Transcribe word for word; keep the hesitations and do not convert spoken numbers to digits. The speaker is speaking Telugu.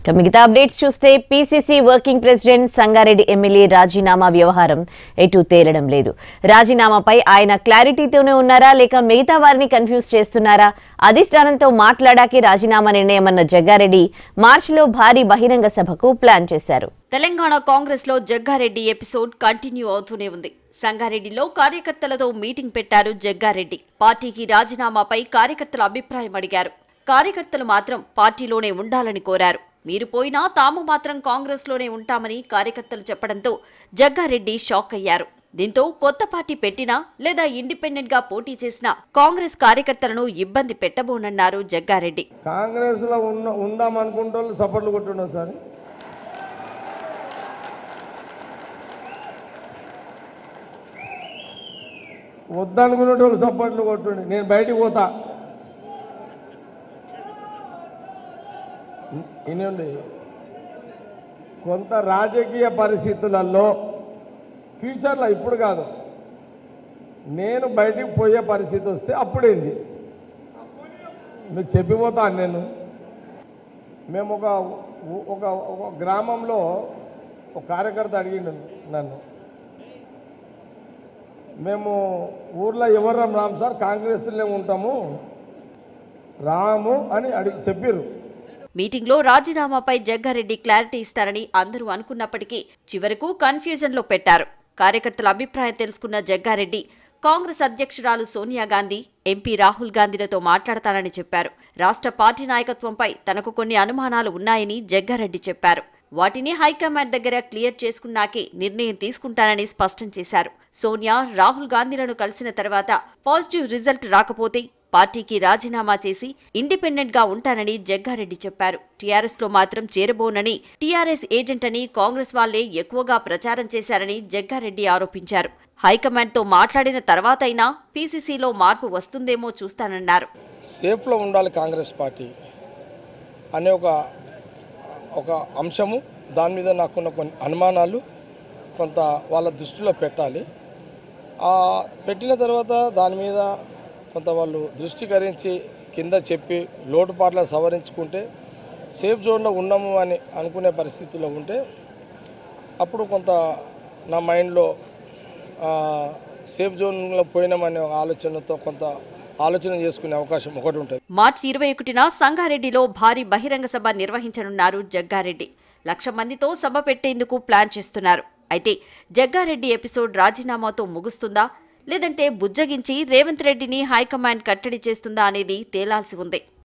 మిగతా అప్డేట్స్ చూస్తే PCC working president Sangareddy MLA రాజీనామా వ్యవహారం ఎటు తేలడం లేదు. రాజీనామాపై ఆయన క్లారిటీతోనే ఉన్నారా లేక మిగతా వారిని కన్ఫ్యూజ్ చేస్తున్నారా? అధిష్టానంతో మాట్లాడాకే రాజీనామా నిర్ణయమన్న జగ్గారెడ్డి మార్చిలో భారీ బహిరంగ సభకు ప్లాన్ చేశారు. తెలంగాణ కాంగ్రెస్ లో జగ్గారెడ్డి ఎపిసోడ్ కంటిన్యూ అవుతూనే ఉంది. సంగారెడ్డిలో కార్యకర్తలతో మీటింగ్ పెట్టారు జగ్గారెడ్డి. పార్టీకి రాజీనామాపై కార్యకర్తల అభిప్రాయం అడిగారు. కార్యకర్తలు మాత్రం పార్టీలోనే ఉండాలని కోరారు. మీరు పోయినా తాము మాత్రం కాంగ్రెస్ లోనే ఉంటామని కార్యకర్తలు చెప్పడంతో జగ్గారెడ్డి షాక్ అయ్యారు. దీంతో కొత్త పార్టీ పెట్టినా లేదా ఇండిపెండెంట్ గా పోటీ చేసినా కాంగ్రెస్ కార్యకర్తలను ఇబ్బంది పెట్టబోనన్నారు జగ్గారెడ్డి. కాంగ్రెస్ లో ఉందాం అనుకుంటూ సపోర్ట్లు కొట్టున్నాం సార్. వద్దనుకునేటోళ్ళు సపోర్ట్లు కొట్టుండి నేను బయటికి పోతా. ఇనండి, కొంత రాజకీయ పరిస్థితులలో ఫ్యూచర్లో, ఇప్పుడు కాదు, నేను బయటికి పోయే పరిస్థితి వస్తే అప్పుడేంది మీకు చెప్పిపోతాను. నేను మేము ఒక ఒక ఒక గ్రామంలో ఒక కార్యకర్త అడిగిండు నన్ను, మేము ఊర్లో ఎవరు రాము సార్, కాంగ్రెస్లో ఉంటాము రాము అని అడిగి చెప్పారు. మీటింగ్ లో రాజీనామాపై జగ్గారెడ్డి క్లారిటీ ఇస్తారని అందరూ అనుకున్నప్పటికీ చివరకు కన్ఫ్యూజన్ లో పెట్టారు. కార్యకర్తల అభిప్రాయం తెలుసుకున్న జగ్గారెడ్డి కాంగ్రెస్ అధ్యక్షురాలు సోనియా గాంధీ, ఎంపీ రాహుల్ గాంధీలతో మాట్లాడతానని చెప్పారు. రాష్ట్ర పార్టీ నాయకత్వంపై తనకు కొన్ని అనుమానాలు ఉన్నాయని జగ్గారెడ్డి చెప్పారు. వాటిని హైకమాండ్ దగ్గర క్లియర్ చేసుకున్నాకే నిర్ణయం తీసుకుంటానని స్పష్టం చేశారు. సోనియా, రాహుల్ గాంధీలను కలిసిన తర్వాత పాజిటివ్ రిజల్ట్ రాకపోతే పార్టీకి రాజీనామా చేసి ఇండిపెండెంట్ గా ఉంటానని జగ్గారెడ్డి చెప్పారు. టీఆర్ఎస్ లో మాత్రం చేరబోనని, టీఆర్ఎస్ ఏజెంట్ అని కాంగ్రెస్ వాళ్లే ఎక్కువగా ప్రచారం చేశారని జగ్గారెడ్డి ఆరోపించారు. హైకమాండ్ తో మాట్లాడిన తర్వాతైనా పీసీసీలో మార్పు వస్తుందేమో చూస్తానన్నారు. సేఫ్ లో ఉండాలి కాంగ్రెస్ పార్టీ అనే ఒక ఒక అంశము, దాని మీద నాకున్న కొన్ని అనుమానాలు కొంత వాళ్ళ దృష్టిలో పెట్టాలి. పెట్టిన తర్వాత దాని మీద కొంత వాళ్ళు దృష్టికరించి కింద చెప్పి లోటుపాట్ల సవరించుకుంటే సేఫ్ జోన్లో ఉన్నాము అని అనుకునే పరిస్థితిలో ఉంటే అప్పుడు కొంత నా మైండ్లో సేఫ్ జోన్లో పోయినామనే ఆలోచనతో కొంత ఆలోచన చేసుకునే అవకాశం ఒకటి ఉంటుంది. మార్చి ఇరవై ఒకటిన సంగారెడ్డిలో భారీ బహిరంగ సభ నిర్వహించనున్నారు జగ్గారెడ్డి. లక్ష మందితో సభ పెట్టేందుకు ప్లాన్ చేస్తున్నారు. అయితే జగ్గారెడ్డి ఎపిసోడ్ రాజీనామాతో ముగుస్తుందా లేదంటే బుజ్జగించి రేవంత్ రెడ్డిని హైకమాండ్ కట్టడి చేస్తుందా అనేది తేలాల్సి ఉంది.